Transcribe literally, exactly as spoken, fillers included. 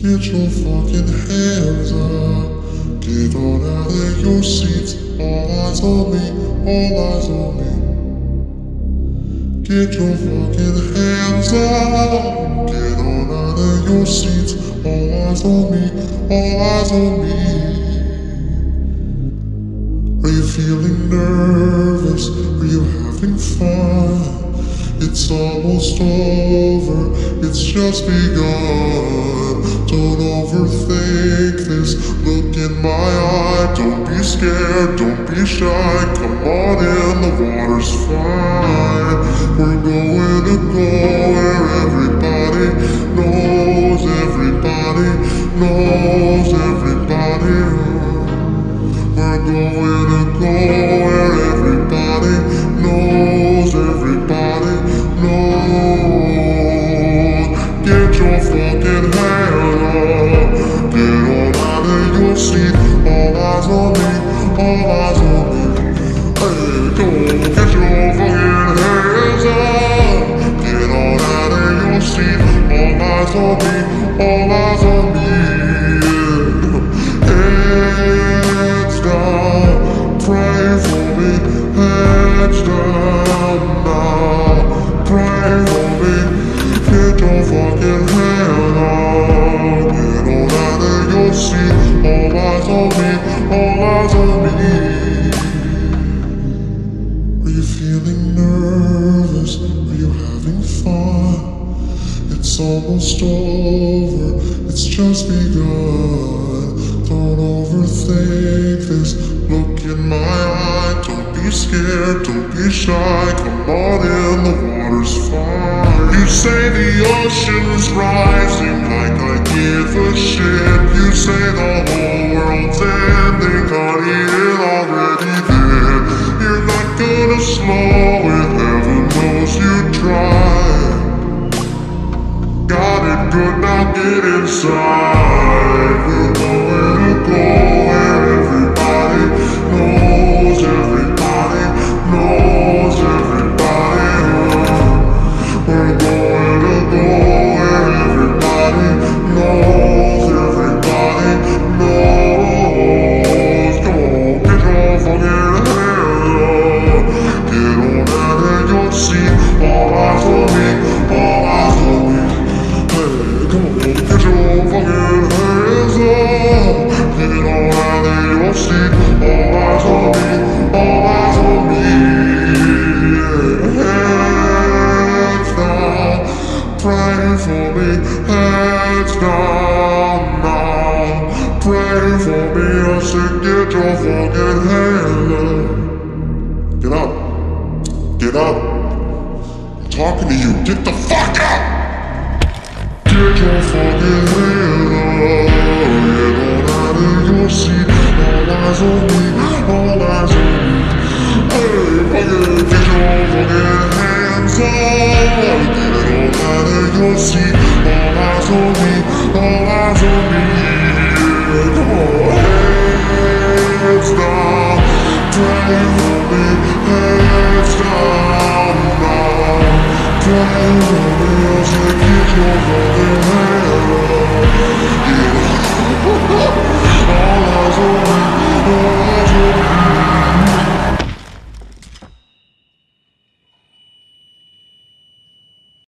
Get your fucking hands up. Get on out of your seats. All eyes on me, all eyes on me. Get your fucking hands up. Get on out of your seats. All eyes on me, all eyes on me. Are you feeling nervous? Are you having fun? It's almost over, it's just begun. Don't overthink this, look in my eye. Don't be scared, don't be shy. Come on in, the water's fine. We're going to go where everybody knows, everybody knows, everybody. We're going to go where everybody knows, everybody knows. Get your fucking hand up. Get on out of your seat. All eyes on me, all eyes on me. Hey, go get your fucking hands up. Get on out of your seat. All eyes on me, all eyes on me. Heads down, pray for me. Heads down now, pray for me. Get your fucking hand up. Get on out of your seat. All eyes on me, all eyes on me. Are you feeling nervous? Are you having fun? It's almost over, it's just begun. Don't overthink this, look in my eye. Don't be scared, don't be shy. Come on in, the water's fine. You say the ocean's rising like I give a shit. You say the whole world's ending, honey, it already did. You're not gonna slow it, heaven knows you tried. Got it good, now get inside. We're going to go where everybody knows, everybody knows, everybody. We're going to go where everybody knows, everybody knows. Come on, get your fucking hands up. Get on out of your seat. All eyes on me, all eyes on me. Come on, get your fucking hands up. Get on out of your seat. All eyes on me, all eyes on me. Heads down, pray for me. Heads down now, pray for me. I said get your fucking hands up. Get up, get up. I'm talking to you, get the fuck up. Get your fucking hands up. Get on out of your seat. All eyes on me, all eyes on me. Hey, fucking get your fucking hands up. Get on out of your seat. All eyes on me, all eyes on me. Come on, heads down, pray for me. Heads down now, pray for me. I said get your fucking hands up.